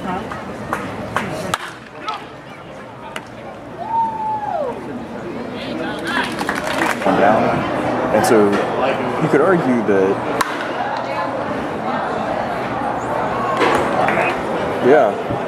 Down, and so you could argue that, yeah.